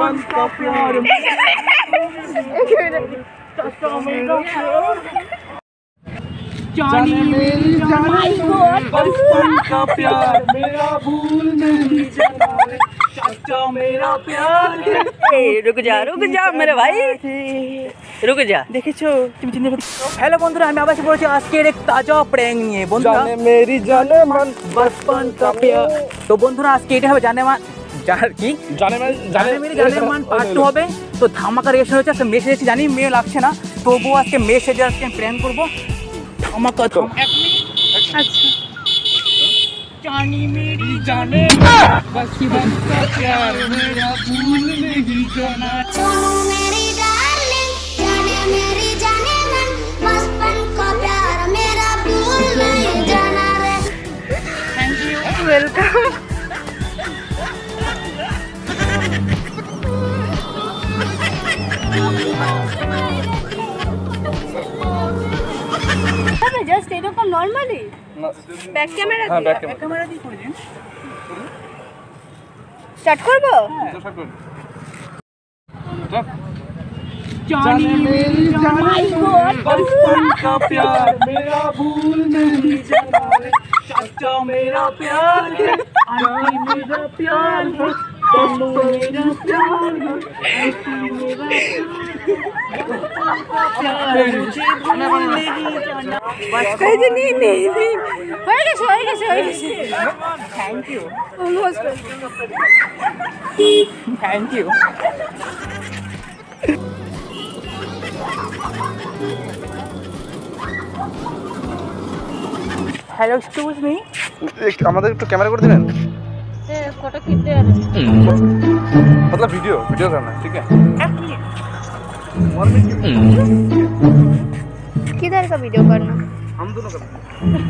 बचपन का प्यार जाने मेरी जान बचपन का प्यार मेरा भूल नहीं जाना रे चाचा मेरा प्यार। रुक जा मेरे भाई, रुक जा। দেখেছো তুমি চিনতে পারছো? হ্যালো বন্ধুরা, আমি আবার এসে পড়েছি আজকের এক তাজা প্র্যাঙ্ক নিয়ে। বন্ধুরা जाने मेरी जाने मन बचपन का प्यार। তো বন্ধুরা আজকে এটা হবে জানে মান জানে মান পার্ট 2 হবে। তো ধামাকা রিঅ্যাকশন হচ্ছে, আজকে মেসেজ এসেছি জানি মেয়ে লাগছে না, তবুও আজকে মেসেজে আজকে প্র্যাঙ্ক করবো। আমার কথা আচ্ছা जानी मेरी जाने बचपन का प्यार मेरा भूल नहीं जाना। सोनू मेरी डार्लिंग जाने मेरी जाने मन बचपन का प्यार मेरा भूल नहीं जाना रे। Thank you, welcome. जस्ट এরকম নরমালি ব্যাক ক্যামেরা দিয়ে ব্যাক ক্যামেরা দিয়ে করে দিন। স্টার্ট করব। जाने मेरी जाने बचपन का प्यार मेरा भूल नहीं जाना रे चाचा मेरा प्यार आंटी मेरा प्यार बन्नू मेरा प्यार आंटी मेरा प्यार मुझे भूल नहीं जाना। এই যে নেই হয়ে গেছে thank you almost thank you. Hello excuse me, আমাদের একটু ক্যামেরা করে দিবেন। फोटो खींचते हैं मतलब वीडियो करना है, ठीक है? किधर का वीडियो करना? हम दोनों करना है।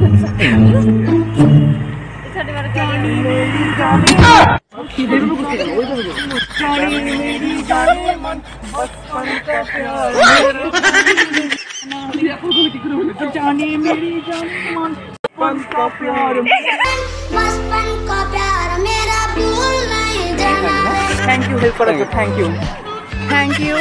जानी मेरी जान बचपन का प्यार बचपन का प्यार मेरा भूल नहीं जाना रे। थैंक यू हेल्प करो। Thank you thank you.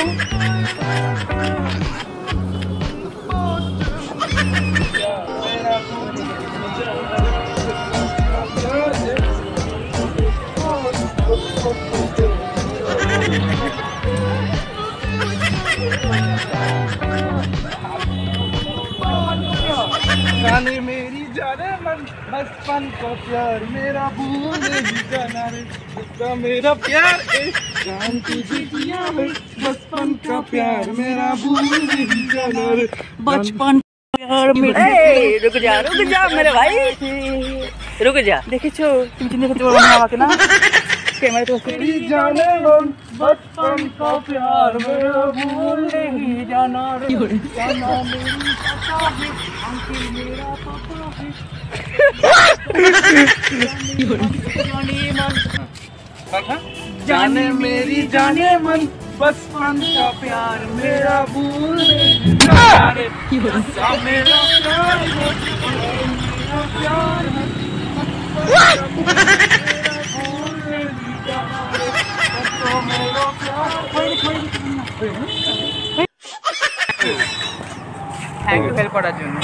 जाने मेरी जाने मन बचपन का प्यार मेरा भूल नहीं जाना रे इसका मेरा प्यार एक जान तुझे दिया है बचपन का प्यार मेरा भूल नहीं जाना रे बचपन प्यार मेरा। रुक जा मेरे भाई, रुक जा। দেখেছো তুমি চিনতে পারতে পারবে না আমাকে না? ক্যামেরা তো मेरी जाने मन बचपन का प्यार मेरा भूल नहीं जाना रे जाना मेरी पापा है अंकिल मेरा पापा है जाने मेरी जाने मन बचपन का प्यार मेरा भूल नहीं जाना रे ऐसा मेरा प्यार है मेरा प्यार है থ্যাংক ইউ হেল্প করার জন্য।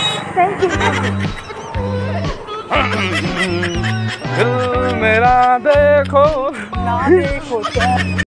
दिल मेरा देखो ना देखो